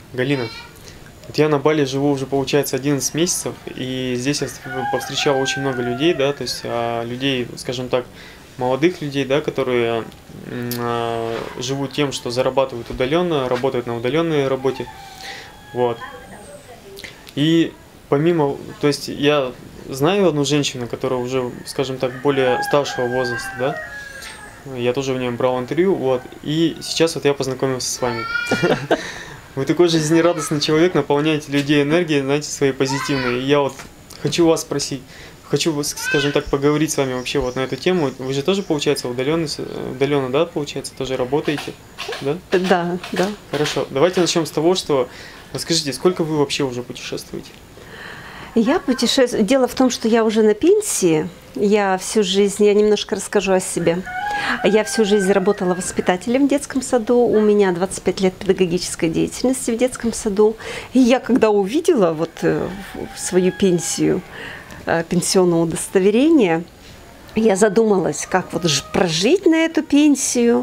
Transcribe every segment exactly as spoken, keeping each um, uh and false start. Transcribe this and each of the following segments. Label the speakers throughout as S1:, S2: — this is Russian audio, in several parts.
S1: Галина, вот я на Бали живу уже, получается, одиннадцать месяцев, и здесь я повстречал очень много людей, да, то есть а, людей, скажем так, молодых людей, да, которые а, живут тем, что зарабатывают удаленно, работают на удаленной работе, вот. И помимо, то есть я знаю одну женщину, которая уже, скажем так, более старшего возраста, да, я тоже в нем брал интервью, вот, и сейчас вот я познакомился с вами. Вы такой жизнерадостный человек, наполняете людей энергией, знаете, своей позитивной. И я вот хочу вас спросить, хочу, скажем так, поговорить с вами вообще вот на эту тему. Вы же тоже, получается, удаленно, удаленно, да, получается, тоже работаете, да?
S2: Да, да.
S1: Хорошо, давайте начнем с того, что, расскажите, сколько вы вообще уже путешествуете?
S2: Я путешествую. Дело в том, что я уже на пенсии. Я всю жизнь, я немножко расскажу о себе. Я всю жизнь работала воспитателем в детском саду. У меня двадцать пять лет педагогической деятельности в детском саду. И я когда увидела вот свою пенсию, пенсионное удостоверение, я задумалась, как вот прожить на эту пенсию.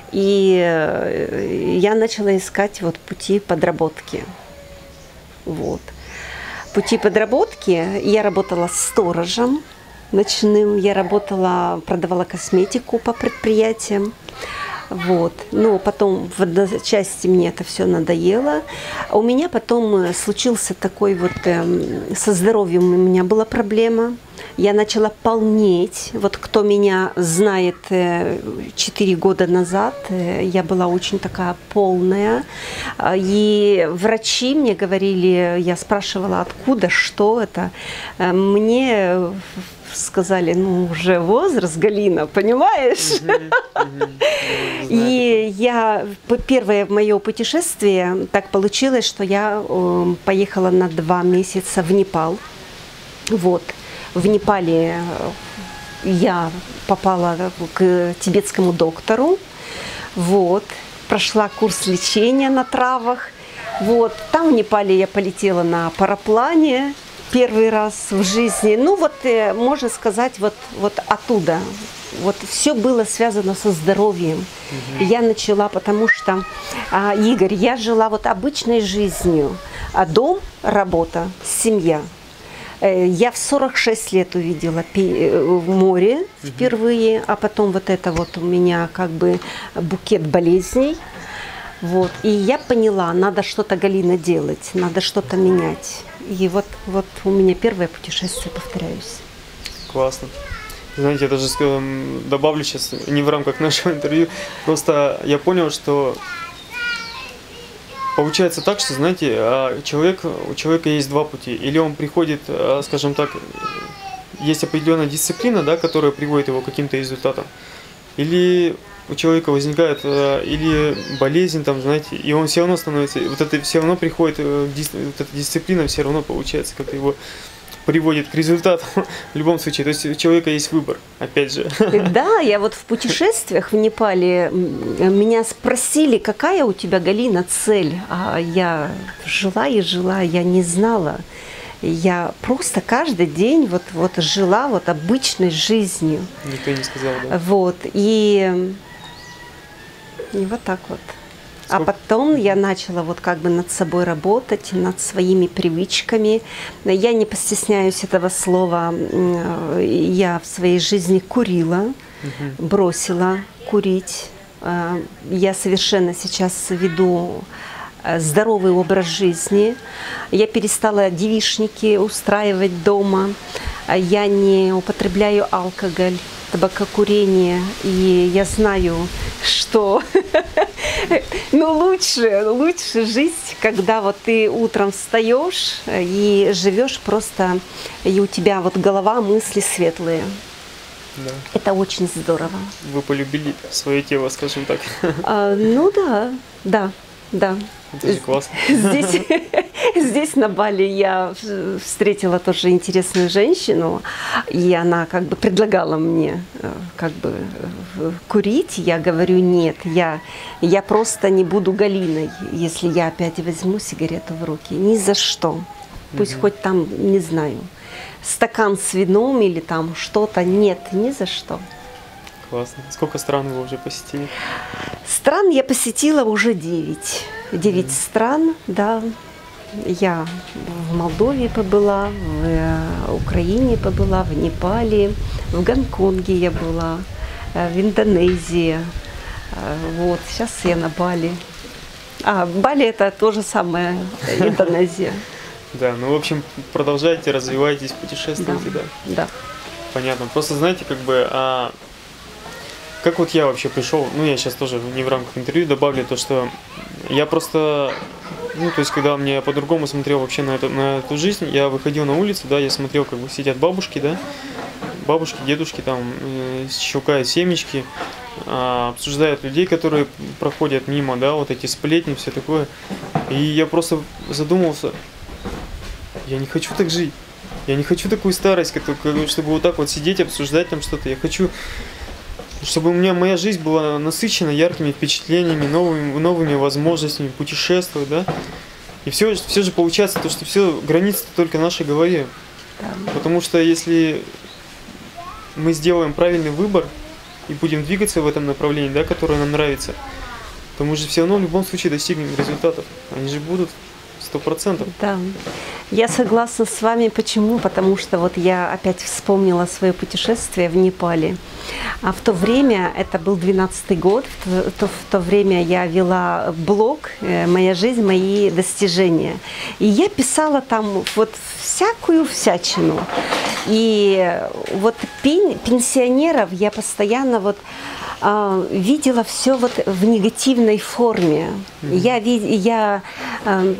S2: И я начала искать вот пути подработки. Вот. Пути подработки. Я работала сторожем ночным, я работала, продавала косметику по предприятиям. Вот. Но потом в одночасье мне это все надоело. У меня потом случился такой вот, э, со здоровьем у меня была проблема. Я начала полнеть. Вот кто меня знает четыре года назад, я была очень такая полная. И врачи мне говорили, я спрашивала, откуда, что это. Мне сказали, ну, уже возраст, Галина, понимаешь? Uh-huh, uh-huh. И я, первое мое путешествие, так получилось, что я э, поехала на два месяца в Непал. Вот. В Непале я попала к тибетскому доктору. Вот. Прошла курс лечения на травах. Вот. Там в Непале я полетела на параплане. Первый раз в жизни. Ну вот, можно сказать, вот, вот оттуда. Вот все было связано со здоровьем. Угу. Я начала, потому что, а, Игорь, я жила вот обычной жизнью. А дом, работа, семья. Я в сорок шесть лет увидела море впервые, а потом вот это вот у меня как бы букет болезней. Вот. И я поняла, надо что-то, Галина, делать, надо что-то менять. И вот, вот у меня первое путешествие, повторяюсь.
S1: Классно. Знаете, я даже добавлю сейчас, не в рамках нашего интервью, просто я понял, что получается так, что, знаете, человек, у человека есть два пути. Или он приходит, скажем так, есть определенная дисциплина, да, которая приводит его к каким-то результатам. Или у человека возникает или болезнь, там, знаете, и он все равно становится, вот это все равно приходит, вот эта дисциплина все равно получается, как его приводит к результату в любом случае. То есть у человека есть выбор, опять же.
S2: Да, я вот в путешествиях в Непале, меня спросили, какая у тебя, Галина, цель? А я жила и жила, я не знала. Я просто каждый день вот, вот жила вот обычной жизнью.
S1: Никто не сказал, да?
S2: Вот, и, и вот так вот. Сколько? А потом я начала вот как бы над собой работать, над своими привычками. Я не постесняюсь этого слова. Я в своей жизни курила, угу. бросила курить. Я совершенно сейчас веду здоровый образ жизни. Я перестала девичники устраивать дома. Я не употребляю алкоголь, табакокурение. И я знаю, что ну, лучше, лучше жить, когда вот ты утром встаешь и живешь просто, и у тебя вот голова, мысли светлые.
S1: Да.
S2: Это очень здорово.
S1: Вы полюбили свое тело, скажем так.
S2: А, ну да, да, да.
S1: Это же классно.
S2: Здесь, здесь на Бали я встретила тоже интересную женщину, и она как бы предлагала мне как бы курить. Я говорю, нет, я, я просто не буду Галиной, если я опять возьму сигарету в руки. Ни за что. Пусть угу. хоть там, не знаю, стакан с вином или там что-то. Нет, ни за что.
S1: Классно. Сколько стран вы уже посетили?
S2: Стран я посетила уже девять. девять стран, да. Я в Молдове побыла, в Украине побыла, в Непале, в Гонконге я была, в Индонезии. Вот, сейчас я на Бали. А, Бали это то же самое, Индонезия.
S1: Да, ну, в общем, продолжайте, развивайтесь, путешествуйте, да.
S2: Да.
S1: Понятно. Просто знаете, как бы, а, как вот я вообще пришел, ну, я сейчас тоже не в рамках интервью добавлю то, что я просто, ну, то есть, когда мне по-другому смотрел вообще на эту, на эту жизнь, я выходил на улицу, да, я смотрел, как бы сидят бабушки, да, бабушки, дедушки там э, щелкают семечки, э, обсуждают людей, которые проходят мимо, да, вот эти сплетни, все такое. И я просто задумался, я не хочу так жить. Я не хочу такую старость, как, чтобы вот так вот сидеть, обсуждать там что-то. Я хочу, чтобы у меня моя жизнь была насыщена яркими впечатлениями, новыми, новыми возможностями, путешествовать, да. И все, все же получается то, что все границы только в нашей голове.
S2: Да.
S1: Потому что если мы сделаем правильный выбор и будем двигаться в этом направлении, да, которое нам нравится, то мы же все равно в любом случае достигнем результатов. Они же будут сто процентов.
S2: Да, я согласна с вами. Почему? Потому что вот я опять вспомнила свое путешествие в Непале. А в то время, это был двенадцатый год, в то, в то время я вела блог «Моя жизнь, мои достижения». И я писала там вот всякую всячину. И вот пен, пенсионеров я постоянно вот э, видела все вот в негативной форме. Mm-hmm. Я, я э,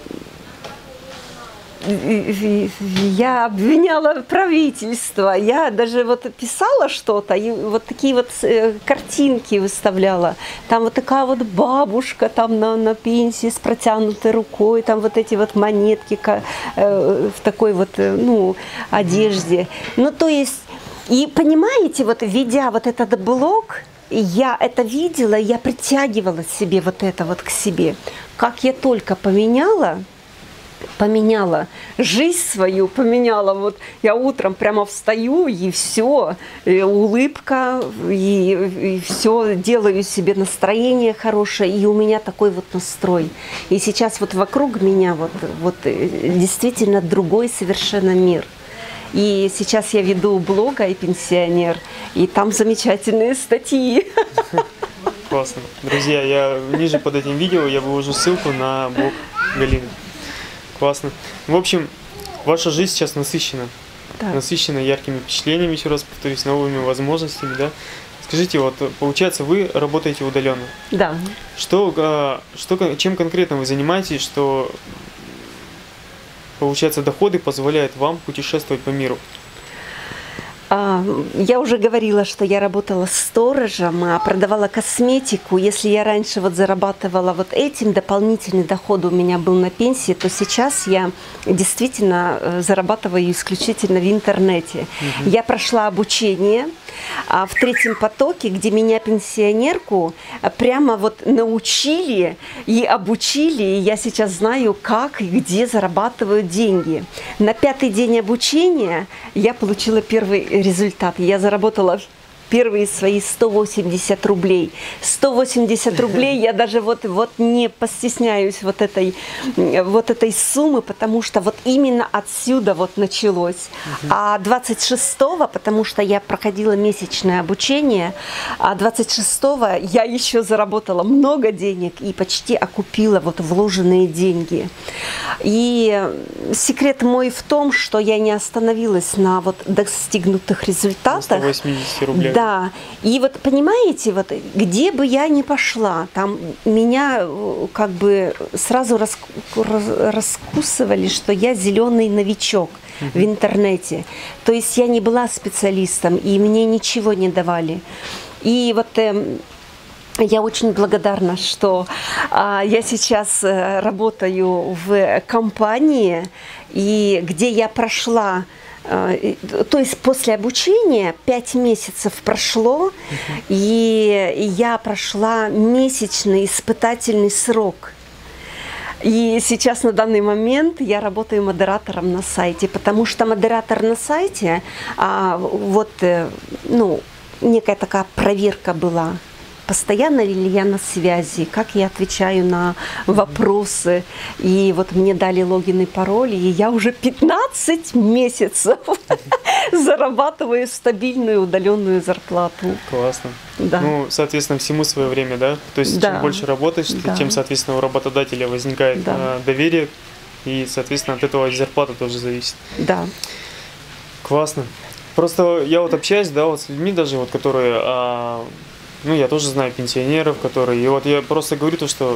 S2: я обвиняла правительство, я даже вот писала что-то, и вот такие вот картинки выставляла. Там вот такая вот бабушка там на, на пенсии с протянутой рукой, там вот эти вот монетки э, в такой вот, ну, одежде. Ну, то есть, и понимаете, вот ведя вот этот блог, я это видела, я притягивала себе вот это вот к себе. Как я только поменяла, поменяла жизнь свою, поменяла, вот я утром прямо встаю, и все, и улыбка, и, и все, делаю себе настроение хорошее, и у меня такой вот настрой. И сейчас вот вокруг меня вот, вот действительно другой совершенно мир. И сейчас я веду блог «И пенсионер», и там замечательные статьи.
S1: Классно. Друзья, я ниже под этим видео я выложу ссылку на блог Галины. Классно. В общем, ваша жизнь сейчас насыщена. Да. Насыщена яркими впечатлениями, еще раз повторюсь, новыми возможностями, да. Скажите, вот получается, вы работаете удаленно?
S2: Да.
S1: Что, что, чем конкретно вы занимаетесь, что, получается, доходы позволяют вам путешествовать по миру?
S2: Я уже говорила, что я работала сторожем, продавала косметику. Если я раньше вот зарабатывала вот этим, дополнительный доход у меня был на пенсии, то сейчас я действительно зарабатываю исключительно в интернете. Угу. Я прошла обучение в третьем потоке, где меня, пенсионерку, прямо вот научили и обучили. И я сейчас знаю, как и где зарабатывают деньги. На пятый день обучения я получила первый результат. Я заработала первые свои сто восемьдесят рублей. сто восемьдесят рублей я даже вот, вот не постесняюсь вот этой, вот этой суммы, потому что вот именно отсюда вот началось. А двадцать шестого, потому что я проходила месячное обучение, а двадцать шестого я еще заработала много денег и почти окупила вот вложенные деньги. И секрет мой в том, что я не остановилась на вот достигнутых результатах.
S1: сто восемьдесят рублей.
S2: Да, и вот понимаете, вот где бы я ни пошла, там меня как бы сразу раску раскусывали, что я зеленый новичок uh-huh. в интернете. То есть я не была специалистом, и мне ничего не давали. И вот э, я очень благодарна, что а, я сейчас э, работаю в компании, и где я прошла. То есть после обучения пять месяцев прошло, uh-huh. и я прошла месячный испытательный срок. И сейчас на данный момент я работаю модератором на сайте, потому что модератор на сайте, а, вот, ну, некая такая проверка была. постоянно ли я на связи, как я отвечаю на вопросы. И вот мне дали логин и пароль, и я уже пятнадцать месяцев зарабатываю стабильную удаленную зарплату.
S1: Классно.
S2: Да.
S1: Ну, соответственно, всему свое время, да? То есть,
S2: Да.
S1: чем больше работаешь,
S2: Да.
S1: тем, соответственно, у работодателя возникает
S2: Да.
S1: а, доверие, и, соответственно, от этого и зарплата тоже зависит.
S2: Да.
S1: Классно. Просто я вот общаюсь, да, вот с людьми даже, вот, которые, а, ну, я тоже знаю пенсионеров, которые, и вот я просто говорю то, что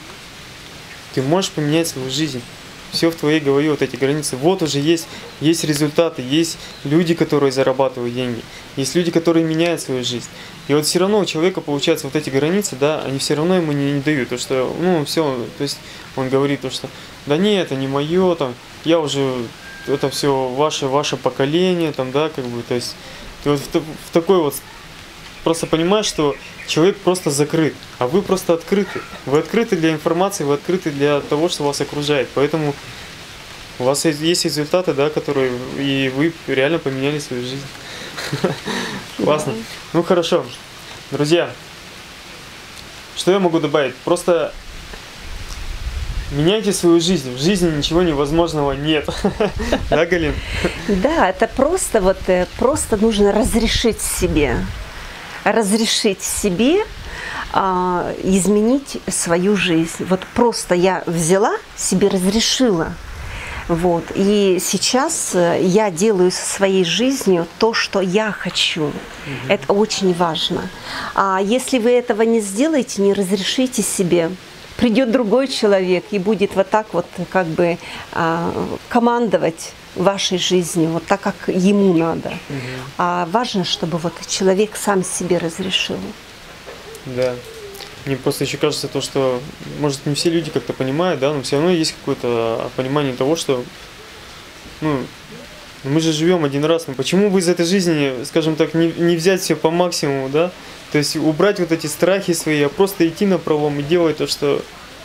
S1: ты можешь поменять свою жизнь. Все в твоей голове, вот эти границы. Вот уже есть, есть результаты, есть люди, которые зарабатывают деньги, есть люди, которые меняют свою жизнь. И вот все равно у человека, получается, вот эти границы, да, они все равно ему не, не дают. То, что, ну, все, то есть он говорит то, что да нет, это не мое, там, я уже, это все ваше, ваше поколение, там, да, как бы, то есть, ты вот в, в такой вот, просто понимаешь, что человек просто закрыт, а вы просто открыты. Вы открыты для информации, вы открыты для того, что вас окружает. Поэтому у вас есть результаты, да, которые, и вы реально поменяли свою жизнь. Классно. Ну хорошо. Друзья, что я могу добавить? Просто меняйте свою жизнь. В жизни ничего невозможного нет. Да, Галин?
S2: Да, это просто вот, э, просто нужно разрешить себе, разрешить себе а, изменить свою жизнь. Вот просто я взяла, себе разрешила. Вот. И сейчас я делаю со своей жизнью то, что я хочу. Угу. Это очень важно. А если вы этого не сделаете, не разрешите себе, придет другой человек и будет вот так вот как бы а, командовать вашей жизнью, вот так, как ему надо. Угу. А важно, чтобы вот человек сам себе разрешил.
S1: Да. Мне просто еще кажется то, что, может, не все люди как-то понимают, да, но все равно есть какое-то понимание того, что, ну, мы же живем один раз, ну почему бы из этой жизни, скажем так, не, не взять все по максимуму, да, то есть убрать вот эти страхи свои, а просто идти на пролом и делать то, что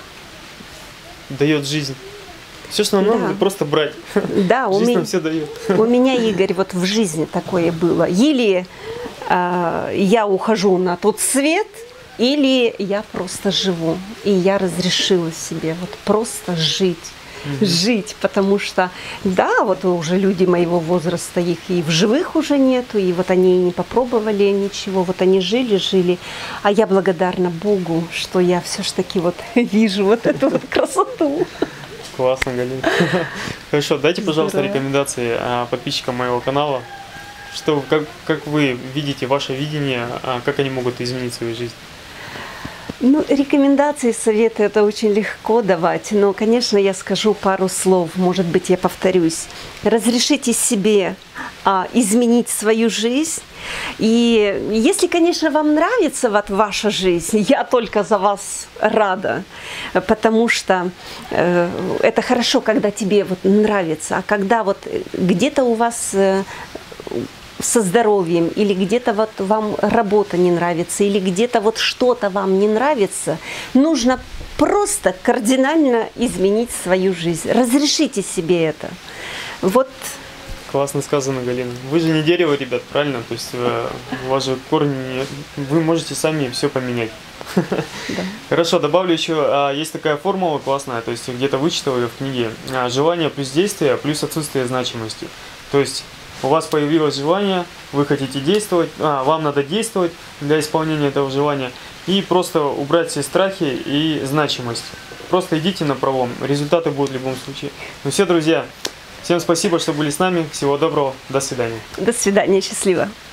S1: дает жизнь. Все, что нам да. надо, просто брать.
S2: Да,
S1: жизнь
S2: у меня,
S1: нам все дает.
S2: У меня, Игорь, вот в жизни такое было. Или э, я ухожу на тот свет, или я просто живу, и я разрешила себе вот просто жить, mm-hmm. жить, потому что, да, вот уже люди моего возраста, их и в живых уже нету, и вот они не попробовали ничего, вот они жили, жили, а я благодарна Богу, что я все-таки вот вижу вот эту вот красоту.
S1: Классно, Галина. Хорошо, дайте, пожалуйста, Здорово. рекомендации подписчикам моего канала, что, как, как вы видите ваше видение, как они могут изменить свою жизнь.
S2: Ну, рекомендации, советы это очень легко давать, но, конечно, я скажу пару слов, может быть, я повторюсь. Разрешите себе а, изменить свою жизнь, и если, конечно, вам нравится вот ваша жизнь, я только за вас рада, потому что э, это хорошо, когда тебе вот нравится, а когда вот где-то у вас... Э, со здоровьем, или где-то вот вам работа не нравится, или где-то вот что-то вам не нравится, нужно просто кардинально изменить свою жизнь. Разрешите себе это. Вот.
S1: Классно сказано, Галина. Вы же не дерево, ребят, правильно? То есть э, у вас же корни, вы можете сами все поменять. Да. Хорошо, добавлю еще, а, есть такая формула классная, то есть где-то вычитал ее в книге. А, желание плюс действие плюс отсутствие значимости. То есть у вас появилось желание, вы хотите действовать, а, вам надо действовать для исполнения этого желания, и просто убрать все страхи и значимость. Просто идите на пролом, результаты будут в любом случае. Ну все, друзья, всем спасибо, что были с нами, всего доброго, до свидания.
S2: До свидания, счастливо.